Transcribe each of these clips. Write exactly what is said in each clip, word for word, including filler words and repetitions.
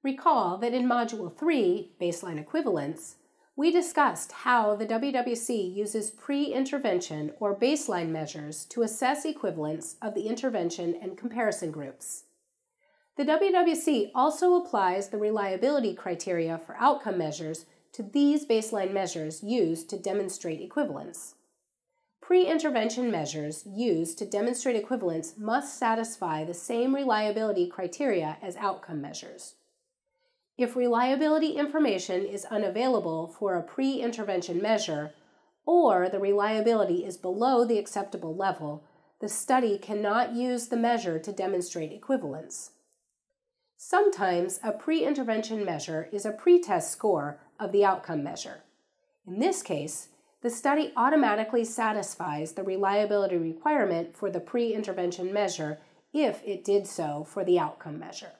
Recall that in Module three, Baseline Equivalence, we discussed how the W W C uses pre-intervention or baseline measures to assess equivalence of the intervention and comparison groups. The W W C also applies the reliability criteria for outcome measures to these baseline measures used to demonstrate equivalence. Pre-intervention measures used to demonstrate equivalence must satisfy the same reliability criteria as outcome measures. If reliability information is unavailable for a pre-intervention measure, or the reliability is below the acceptable level, the study cannot use the measure to demonstrate equivalence. Sometimes a pre-intervention measure is a pretest score of the outcome measure. In this case, the study automatically satisfies the reliability requirement for the pre-intervention measure if it did so for the outcome measure.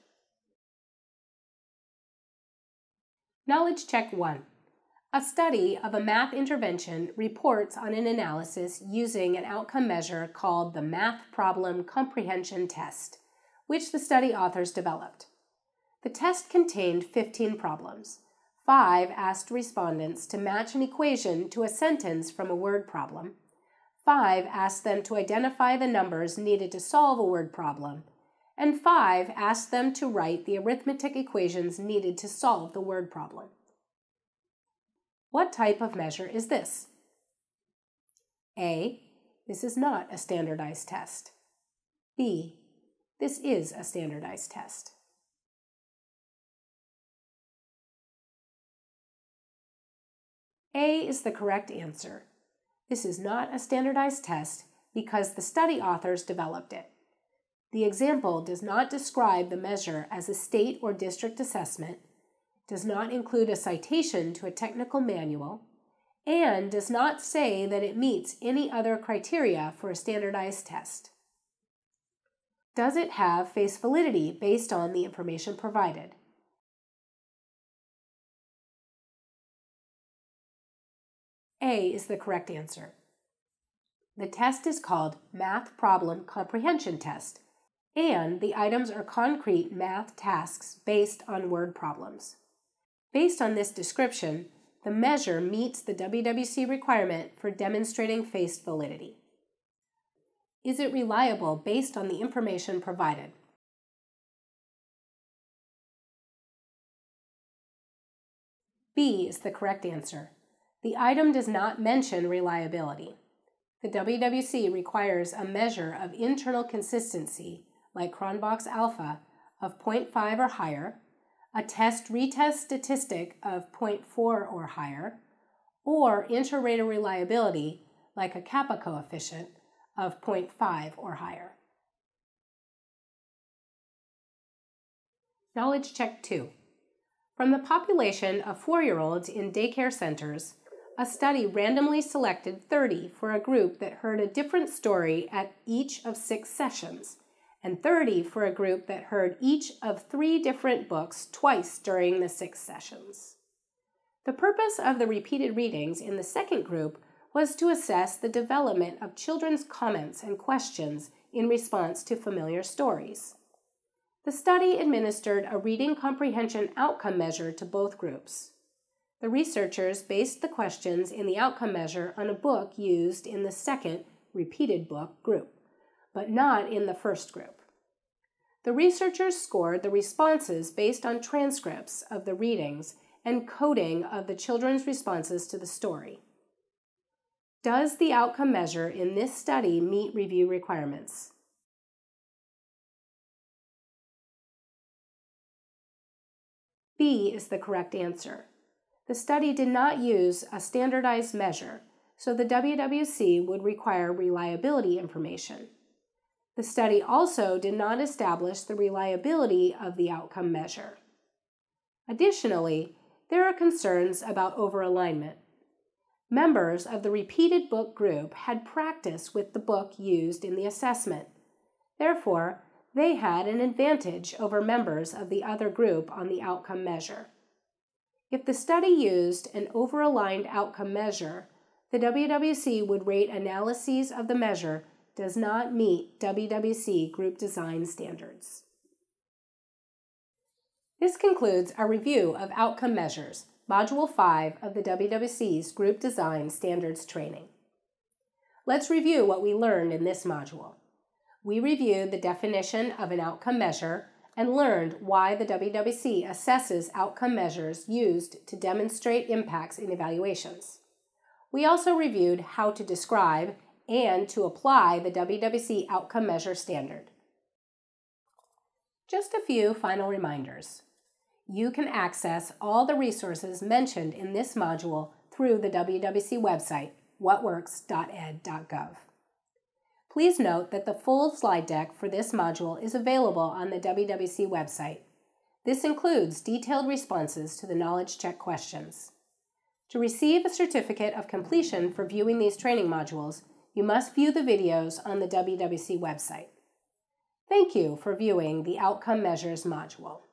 Knowledge Check one. A study of a math intervention reports on an analysis using an outcome measure called the Math Problem Comprehension Test, which the study authors developed. The test contained fifteen problems. Five asked respondents to match an equation to a sentence from a word problem. Five asked them to identify the numbers needed to solve a word problem. And five asked them to write the arithmetic equations needed to solve the word problem. What type of measure is this? A. This is not a standardized test. B. This is a standardized test. A is the correct answer. This is not a standardized test because the study authors developed it. The example does not describe the measure as a state or district assessment, does not include a citation to a technical manual, and does not say that it meets any other criteria for a standardized test. Does it have face validity based on the information provided? A is the correct answer. The test is called Math Problem Comprehension Test, and the items are concrete math tasks based on word problems. Based on this description, the measure meets the W W C requirement for demonstrating face validity. Is it reliable based on the information provided? B is the correct answer. The item does not mention reliability. The W W C requires a measure of internal consistency, like Cronbach's alpha, of zero point five or higher, a test-retest statistic of zero point four or higher, or inter-rater reliability, like a kappa coefficient, of zero point five or higher. Knowledge Check two. From the population of four-year-olds in daycare centers, a study randomly selected thirty for a group that heard a different story at each of six sessions, and thirty for a group that heard each of three different books twice during the six sessions. The purpose of the repeated readings in the second group was to assess the development of children's comments and questions in response to familiar stories. The study administered a reading comprehension outcome measure to both groups. The researchers based the questions in the outcome measure on a book used in the second repeated book group, but not in the first group. The researchers scored the responses based on transcripts of the readings and coding of the children's responses to the story. Does the outcome measure in this study meet review requirements? B is the correct answer. The study did not use a standardized measure, so the W W C would require reliability information. The study also did not establish the reliability of the outcome measure. Additionally, there are concerns about overalignment. Members of the repeated book group had practice with the book used in the assessment. Therefore, they had an advantage over members of the other group on the outcome measure. If the study used an overaligned outcome measure, the W W C would rate analyses of the measure does not meet W W C group design standards. This concludes our review of Outcome Measures, Module five of the W W C's Group Design Standards Training. Let's review what we learned in this module. We reviewed the definition of an outcome measure and learned why the W W C assesses outcome measures used to demonstrate impacts in evaluations. We also reviewed how to describe and to apply the W W C outcome measure standard. Just a few final reminders. You can access all the resources mentioned in this module through the W W C website, what works dot ed dot gov. Please note that the full slide deck for this module is available on the W W C website. This includes detailed responses to the knowledge check questions. To receive a certificate of completion for viewing these training modules, you must view the videos on the W W C website. Thank you for viewing the Outcome Measures module.